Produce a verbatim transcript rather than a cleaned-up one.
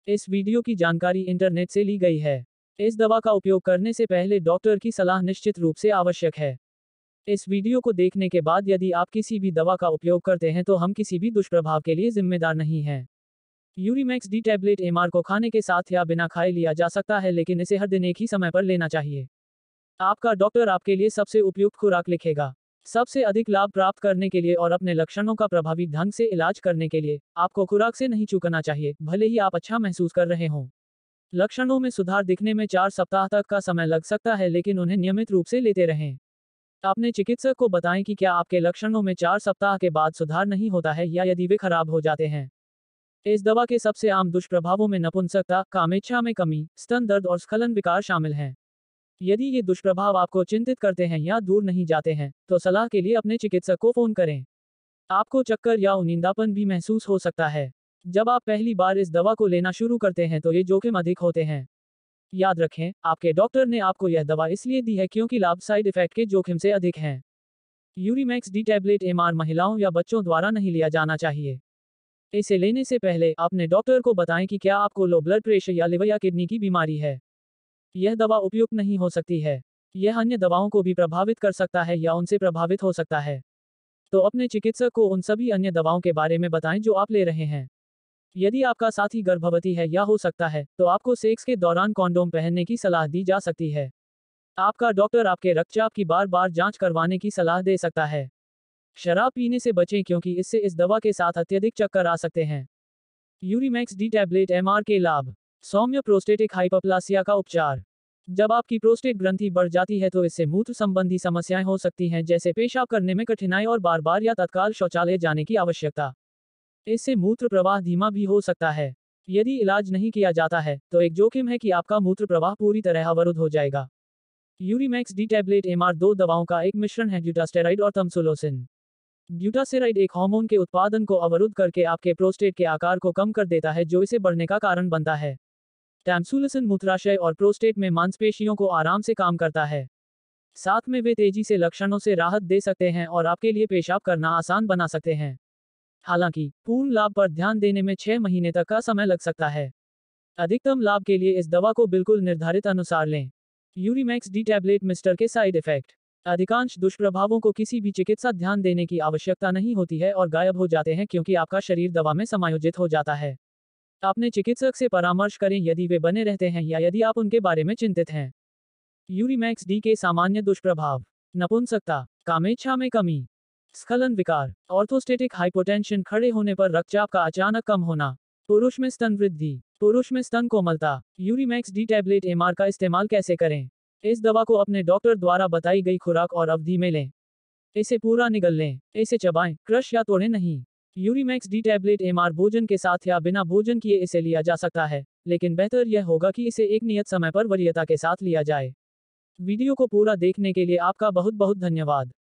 इस वीडियो की जानकारी इंटरनेट से ली गई है। इस दवा का उपयोग करने से पहले डॉक्टर की सलाह निश्चित रूप से आवश्यक है। इस वीडियो को देखने के बाद यदि आप किसी भी दवा का उपयोग करते हैं तो हम किसी भी दुष्प्रभाव के लिए जिम्मेदार नहीं हैं। यूरिमैक्स डी टैबलेट एमआर को खाने के साथ या बिना खाए लिया जा सकता है, लेकिन इसे हर दिन एक ही समय पर लेना चाहिए। आपका डॉक्टर आपके लिए सबसे उपयुक्त खुराक लिखेगा। सबसे अधिक लाभ प्राप्त करने के लिए और अपने लक्षणों का प्रभावी ढंग से इलाज करने के लिए आपको खुराक से नहीं चूकना चाहिए, भले ही आप अच्छा महसूस कर रहे हों। लक्षणों में सुधार दिखने में चार सप्ताह तक का समय लग सकता है, लेकिन उन्हें नियमित रूप से लेते रहें। अपने चिकित्सक को बताएं कि क्या आपके लक्षणों में चार सप्ताह के बाद सुधार नहीं होता है या यदि वे खराब हो जाते हैं। इस दवा के सबसे आम दुष्प्रभावों में नपुंसकता, कामेच्छा में कमी, स्तन दर्द और स्खलन विकार शामिल हैं। यदि ये दुष्प्रभाव आपको चिंतित करते हैं या दूर नहीं जाते हैं, तो सलाह के लिए अपने चिकित्सक को फोन करें। आपको चक्कर या उनींदापन भी महसूस हो सकता है। जब आप पहली बार इस दवा को लेना शुरू करते हैं तो ये जोखिम अधिक होते हैं। याद रखें, आपके डॉक्टर ने आपको यह दवा इसलिए दी है क्योंकि लाभ साइड इफेक्ट के जोखिम से अधिक हैं। यूरिमैक्स डी टैबलेट एमआर महिलाओं या बच्चों द्वारा नहीं लिया जाना चाहिए। इसे लेने से पहले अपने डॉक्टर को बताएं कि क्या आपको लो ब्लड प्रेशर या लिवर या किडनी की बीमारी है। यह दवा उपयुक्त नहीं हो सकती है। यह अन्य दवाओं को भी प्रभावित कर सकता है या उनसे प्रभावित हो सकता है। तो अपने चिकित्सक को उन सभी अन्य दवाओं के बारे में बताएं जो आप ले रहे हैं। यदि आपका साथी गर्भवती है या हो सकता है, तो आपको सेक्स के दौरान कॉन्डोम पहनने की सलाह दी जा सकती है। आपका डॉक्टर आपके रक्तचाप की बार बार जांच करवाने की सलाह दे सकता है। शराब पीने से बचें क्योंकि इससे इस दवा के साथ अत्यधिक चक्कर आ सकते हैं। यूरिमैक्स डी टैबलेट एमआर के लाभ। सौम्य प्रोस्टेटिक हाइपरप्लासिया का उपचार। जब आपकी प्रोस्टेट ग्रंथि बढ़ जाती है तो इससे मूत्र संबंधी समस्याएं हो सकती हैं, जैसे पेशाब करने में कठिनाई और बार बार या तत्काल शौचालय जाने की आवश्यकता। इससे मूत्र प्रवाह धीमा भी हो सकता है। यदि इलाज नहीं किया जाता है तो एक जोखिम है कि आपका मूत्र प्रवाह पूरी तरह अवरुद्ध हो जाएगा। यूरिमैक्स डी टैबलेट एमआर दो दवाओं का एक मिश्रण है, ग्लूटास्टेराइड और तमसुलोसिन। ग्लूटासेराइड एक हार्मोन के उत्पादन को अवरुद्ध करके आपके प्रोस्टेट के आकार को कम कर देता है, जो इसे बढ़ने का कारण बनता है। टैमसुलोसिन मूत्राशय और प्रोस्टेट में मांसपेशियों को आराम से काम करता है। साथ में वे तेजी से लक्षणों से राहत दे सकते हैं और आपके लिए पेशाब करना आसान बना सकते हैं। हालांकि पूर्ण लाभ पर ध्यान देने में छह महीने तक का समय लग सकता है। अधिकतम लाभ के लिए इस दवा को बिल्कुल निर्धारित अनुसार लें। यूरिमैक्स डी टैबलेट मिस्टर के साइड इफेक्ट। अधिकांश दुष्प्रभावों को किसी भी चिकित्सा ध्यान देने की आवश्यकता नहीं होती है और गायब हो जाते हैं क्योंकि आपका शरीर दवा में समायोजित हो जाता है। अपने चिकित्सक से परामर्श करें यदि वे बने रहते हैं या यदि आप उनके बारे में चिंतित हैं। यूरिमैक्स डी के सामान्य दुष्प्रभाव। नपुंसकता, कामेच्छा में कमी, स्खलन विकार, ऑर्थोस्टेटिक हाइपोटेंशन, खड़े होने पर रक्तचाप का अचानक कम होना, पुरुष में स्तन वृद्धि, पुरुष में स्तन कोमलता। यूरिमैक्स डी टैबलेट एमआर का इस्तेमाल कैसे करें। इस दवा को अपने डॉक्टर द्वारा बताई गई खुराक और अवधि में लें। इसे पूरा निगल लें। इसे चबाएं, क्रश या तोड़ें नहीं। यूरिमैक्स डी टैबलेट एमआर भोजन के साथ या बिना भोजन किए इसे लिया जा सकता है, लेकिन बेहतर यह होगा कि इसे एक नियत समय पर वरीयता के साथ लिया जाए। वीडियो को पूरा देखने के लिए आपका बहुत बहुत धन्यवाद।